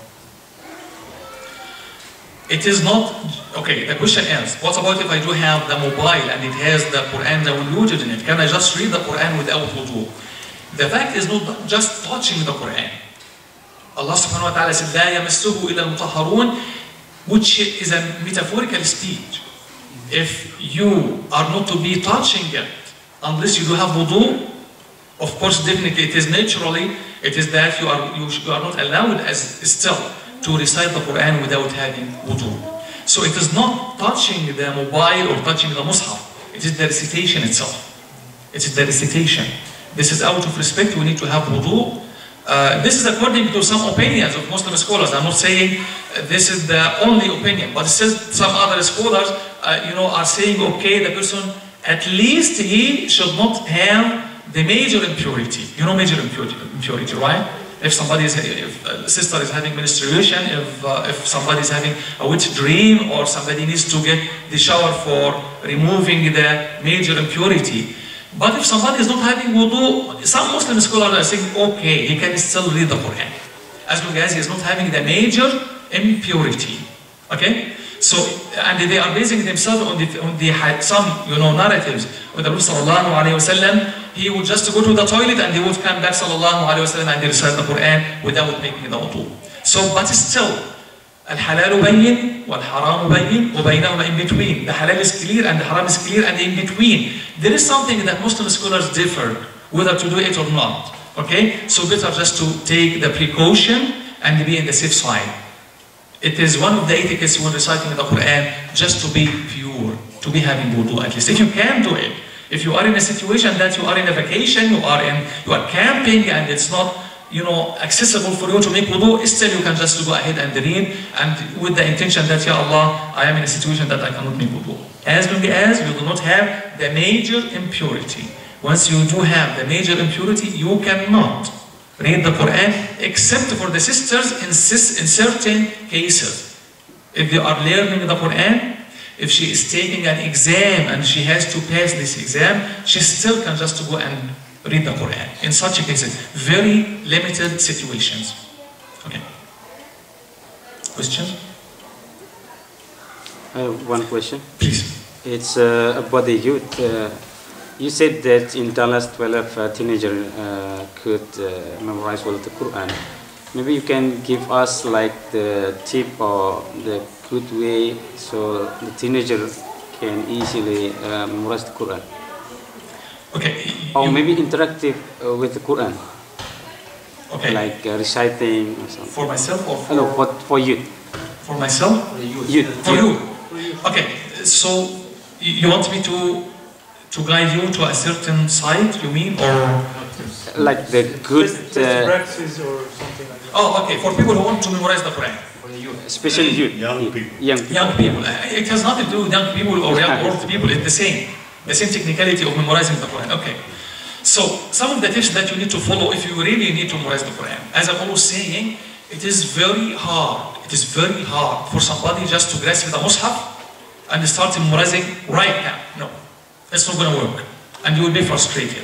It is not, okay, the question is, what about if I do have the mobile and it has the Quran downloaded in it? Can I just read the Quran without wudu? The fact is not just touching the Quran. Allah subhanahu wa ta'ala said, لا يمسه إلا المطهرون, which is a metaphorical speech. If you are not to be touching it, unless you do have wudu, of course, definitely it is naturally, it is that you are, you, you are not allowed as still to recite the Quran without having wudu. So it is not touching the mobile or touching the mushaf. It is the recitation itself. It is the recitation. This is out of respect, we need to have wudu. Uh, this is according to some opinions of Muslim scholars. I'm not saying uh, this is the only opinion, but it says some other scholars uh, you know, are saying, okay, the person, at least he should not have the major impurity. You know major impurity, impurity right? If somebody is, if a sister is having menstruation, if, uh, if somebody is having a wet dream, or somebody needs to get the shower for removing the major impurity. But if somebody is not having wudu, some Muslim scholars are saying, okay, he can still read the Quran, as long as he is not having the major impurity. Okay? So, and they are basing themselves on the, on the some, you know, narratives. With the Prophet sallallahu alaihi wasallam, he would just go to the toilet and he would come back sallallahu alaihi wasallam and he recite the Quran without making the wudu. So, but still, al-halal bayyin wal-haram bayyin wa baynahuma in between. The halal is clear and the haram is clear, and in between there is something that Muslim scholars differ whether to do it or not. Okay, so better just to take the precaution and be in the safe side. It is one of the etiquettes when reciting the Quran just to be pure, to be having wudu at least. If you can do it, if you are in a situation that you are in a vacation, you are in, you are camping, and it's not, you know, accessible for you to make wudu, still you can just go ahead and read, and with the intention that, Ya Allah, I am in a situation that I cannot make wudu. As long as you do not have the major impurity. Once you do have the major impurity, you cannot read the Quran, except for the sisters in, in certain cases. If they are learning the Quran, if she is taking an exam and she has to pass this exam, she still can just go and read the Quran. In such cases, very limited situations. Okay. Questions? I have one question. Please. It's uh, about the youth. Uh, You said that in Dallas, twelve uh, teenager uh, could uh, memorize well the Quran. Maybe you can give us like the tip or the good way so the teenager can easily uh, memorize the Quran. Okay. Or maybe interactive uh, with the Quran. Okay. Like uh, reciting or something. For myself or for? No, for, for youth. For myself? For youth. Youth. For you. Okay. So you want me to to guide you to a certain site, you mean, or like the good Just, just uh, practice or something like that. oh, okay, for people who want to memorize the Quran, for the youth, especially youth, Young people. young people. young people. Uh, It has nothing to do with young people or young old people. It's the same, the same technicality of memorizing the Quran. Okay. So some of the tips that you need to follow if you really need to memorize the Quran. As I'm always saying, it is very hard. It is very hard for somebody just to grasp the mushaf and start memorizing right now. No. That's not going to work, and you will be frustrated.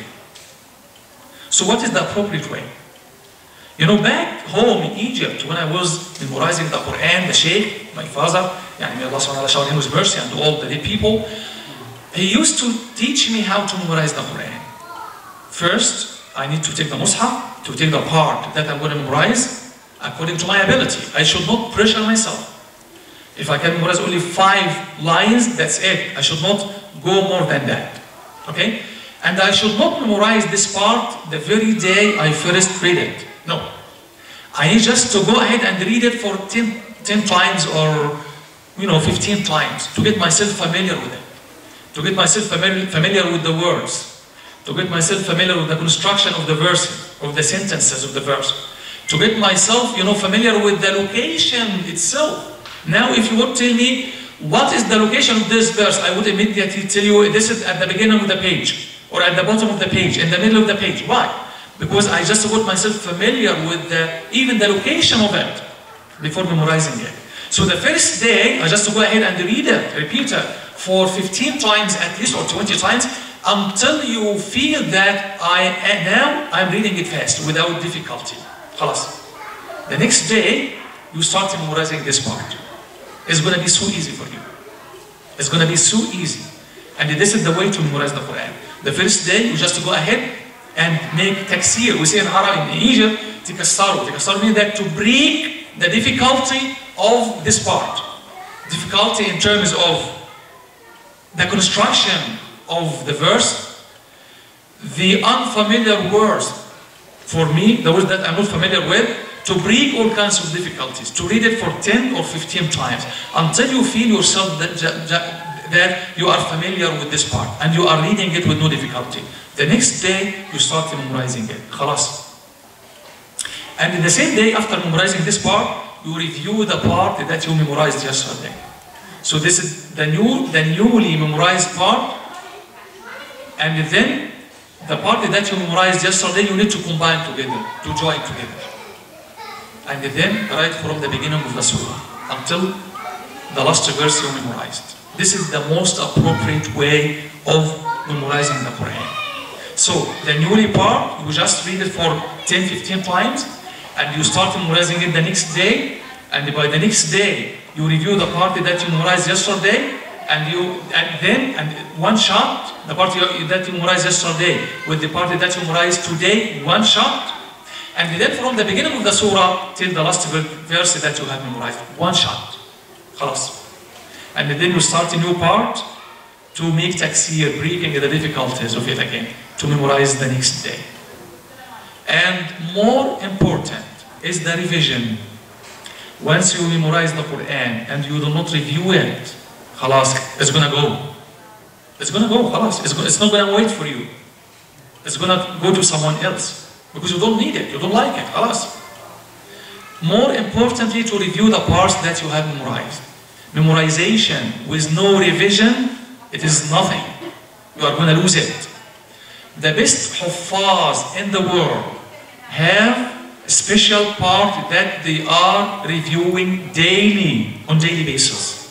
So what is the appropriate way? You know, back home in Egypt, when I was memorizing the Quran, the Sheikh, my father, yani may Allah subhanahu wa ta'ala shower him with mercy, and all the people, he used to teach me how to memorize the Quran. First, I need to take the mushaf, to take the part that I'm going to memorize according to my ability. I should not pressure myself. If I can memorize only five lines, that's it. I should not go more than that. Okay? And I should not memorize this part the very day I first read it. No. I need just to go ahead and read it for ten, ten times or, you know, fifteen times to get myself familiar with it. To get myself familiar, familiar with the words. To get myself familiar with the construction of the verses, of the sentences of the verse. To get myself, you know, familiar with the location itself. Now, if you would tell me, what is the location of this verse? I would immediately tell you, this is at the beginning of the page, or at the bottom of the page, in the middle of the page. Why? Because I just got myself familiar with the, even the location of it, before memorizing it. So the first day, I just go ahead and read it, repeat it for fifteen times at least, or twenty times, until you feel that I now I'm reading it fast without difficulty. خلاص. The next day, you start memorizing this part. It's going to be so easy for you. It's going to be so easy. And this is the way to memorize the Quran. The first day, you just go ahead and make taksir. We say in Arab, in Egypt, tikassaru. Tikassaru means that to break the difficulty of this part. Difficulty in terms of the construction of the verse, the unfamiliar words. For me, the words that I'm not familiar with, to break all kinds of difficulties, to read it for ten or fifteen times, until you feel yourself that, that you are familiar with this part, and you are reading it with no difficulty. The next day, you start memorizing it. خلاص. And in the same day, after memorizing this part, you review the part that you memorized yesterday. So this is the new, the newly memorized part, and then the part that you memorized yesterday, you need to combine together, to join together. And then right from the beginning of the surah until the last verse you memorized. This is the most appropriate way of memorizing the Quran. So the newly part, you just read it for ten fifteen times, and you start memorizing it the next day, and by the next day you review the part that you memorized yesterday, and you and then and one shot the part you, that you memorized yesterday with the part that you memorized today, one shot, and then from the beginning of the surah till the last verse that you have memorized, one shot. خلاص. And then you start a new part to make taksir, breaking the difficulties of it again, to memorize the next day. And more important is the revision. Once you memorize the Quran and you do not review it, خلاص, it's gonna go. It's gonna go, خلاص. It's, it's not gonna wait for you. It's gonna go to someone else because you don't need it, you don't like it, خلاص. More importantly, to review the parts that you have memorized. Memorization with no revision, it is nothing. You are gonna lose it. The best huffaz in the world have a special part that they are reviewing daily, on daily basis.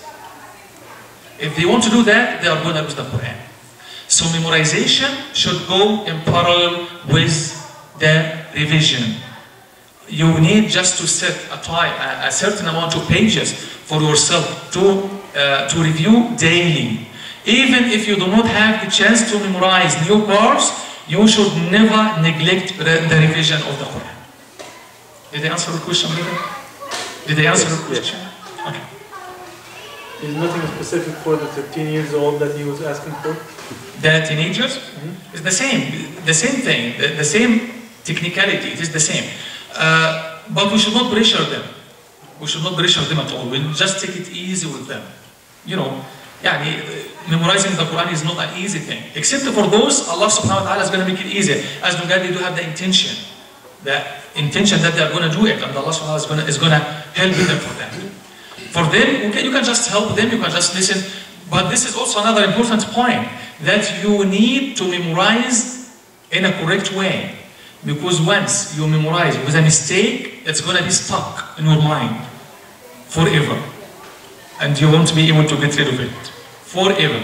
If they want to do that, they are going to lose the Quran. So memorization should go in parallel with the revision. You need just to set a, time, a certain amount of pages for yourself to, uh, to review daily. Even if you do not have the chance to memorize new parts, you should never neglect the, the revision of the Quran. Did I answer the question, brother? Did I answer yes, the question? Yes. Okay. There's nothing specific for the thirteen years old that he was asking for? The teenagers? Mm-hmm. It's the same, the same thing, the, the same technicality, it is the same. Uh, but we should not pressure them. We should not pressure them at all. We'll just take it easy with them. You know, يعني, memorizing the Quran is not an easy thing. Except for those, Allah subhanahu wa ta'ala is going to make it easy. As long as they do have the intention. The intention that they are going to do it, and Allah subhanahu wa ta'ala is going to help them for them. For them, okay, you can just help them, you can just listen. But this is also another important point, that you need to memorize in a correct way. Because once you memorize with a mistake, it's going to be stuck in your mind forever. And you won't be able to get rid of it. Forever.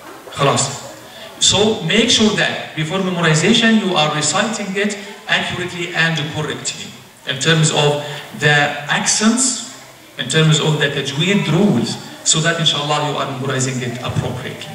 خلاص. So make sure that before memorization, you are reciting it accurately and correctly. In terms of the accents, in terms of the tajweed rules, so that inshallah you are memorizing it appropriately.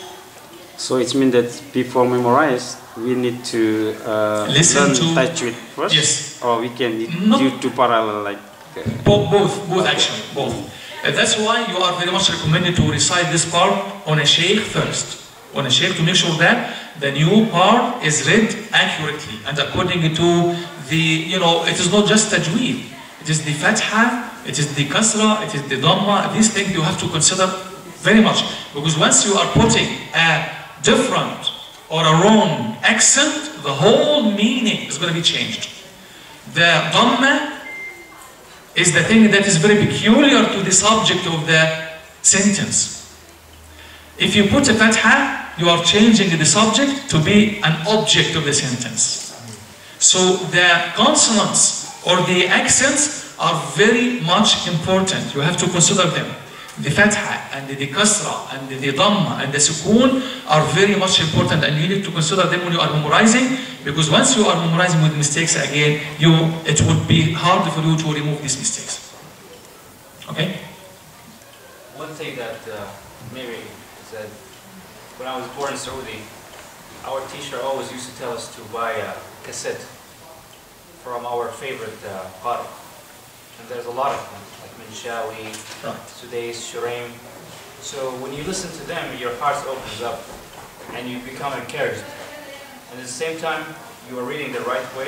So it means that before memorize, we need to uh, Listen learn to- tajweed first? Yes. Or we can Not- do two parallel like... Uh, Both, both, both actually, both. Uh, that's why you are very much recommended to recite this part on a sheikh first. On a sheikh, to make sure that the new part is read accurately and according to the, you know, it is not just tajweed. It is the fatha, it is the kasra, it is the dhamma. These things you have to consider very much. Because once you are putting a different or a wrong accent, the whole meaning is going to be changed. The dhamma is the thing that is very peculiar to the subject of the sentence. If you put a fatha, you are changing the subject to be an object of the sentence. So the consonants or the accents are very much important. You have to consider them. The fatha and the kasra and the dhamma and the sukoon are very much important, and you need to consider them when you are memorizing, because once you are memorizing with mistakes again, you it would be hard for you to remove these mistakes. Okay? One thing that uh, maybe is that when I was born in Saudi, our teacher always used to tell us to buy a cassette from our favorite uh, qari. And there's a lot of them, like Minshawi, Right. Sudais, Shuraim. So when you listen to them, your heart opens up and you become encouraged. And at the same time, you are reading the right way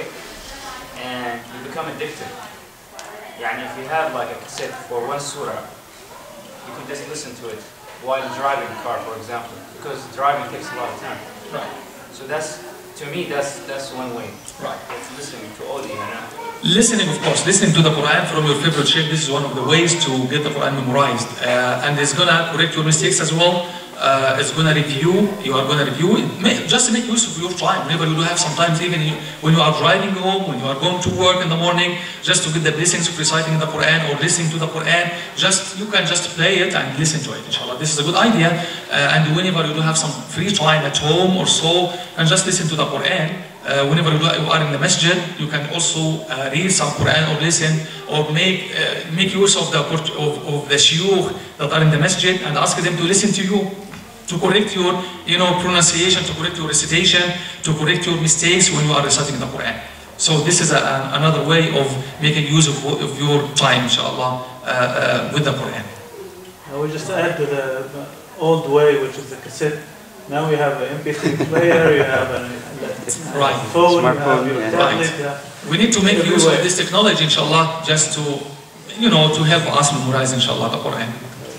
and you become addicted. Yani if you have like a cassette for one surah, you can just listen to it while driving a car, for example, because driving takes a lot of time. Right. So that's, to me, that's that's one way. Right. It's listening to audio, you know. Listening, of course, listening to the Quran from your favorite shaykh, this is one of the ways to get the Quran memorized. Uh, and it's going to correct your mistakes as well. Uh, it's going to review, you are going to review. It may, just make use of your time. Whenever you do have, sometimes even you, when you are driving home, when you are going to work in the morning, just to get the blessings of reciting the Quran or listening to the Quran, just you can just play it and listen to it, inshallah. This is a good idea. Uh, and whenever you do have some free time at home or so, and just listen to the Quran. Uh, whenever you are in the masjid, you can also uh, read some Quran or listen, or make uh, make use of the of, of the shuyukh that are in the masjid and ask them to listen to you, to correct your you know pronunciation, to correct your recitation, to correct your mistakes when you are reciting the Quran. So this is a, a, another way of making use of, of your time, inshallah, uh, uh, with the Quran. I would just add to the, the old way, which is the cassette. Now we have an M P three player, you have a Right. phone, you Smartphone, have your yeah. tablet. Right. You have We need to make use Everywhere. of this technology, inshallah, just to, you know, to help us memorize, inshallah, the Quran.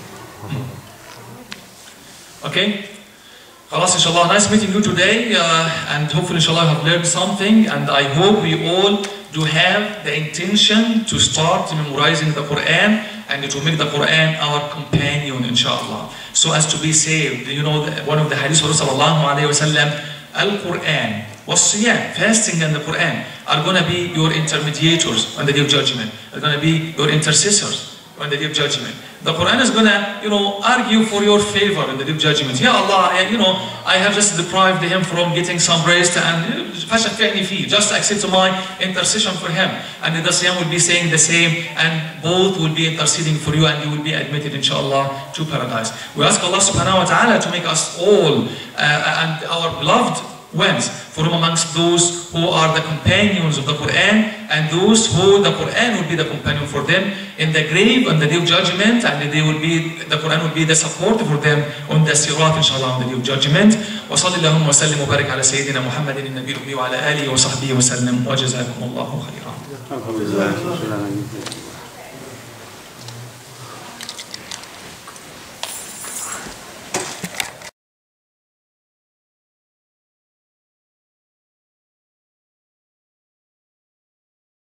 Okay? Khalas, inshallah, nice meeting you today, uh, and hopefully, inshallah, you have learned something, and I hope we all do have the intention to start memorizing the Quran and to make the Quran our companion, inshallah, so as to be saved. You know, the, one of the hadiths of Rasulullah sallallahu alayhi wa sallam, Al-Quran, was-Siyam, fasting and the Quran, are going to be your intermediators on the day of judgment. Are going to be your intercessors on the day of judgment. The Quran is going to, you know, argue for your favor in the day of judgment. Ya Allah, I, you know, I have just deprived him from getting some rest, and just accept my intercession for him. And the Siyam will be saying the same, and both will be interceding for you, and you will be admitted, inshallah, to paradise. We ask Allah subhanahu wa ta'ala to make us all uh, and our beloved ones from amongst those who are the companions of the Quran, and those who the Quran will be the companion for them in the grave on the day of judgment, and they will be, the Quran will be the support for them on the sirat, inshallah, on the day of judgment. وصلى اللهم وسلم وبارك على سيدنا محمد النبي الأمي وعلى آله وصحبه وسلم وجزاكم الله خيرا.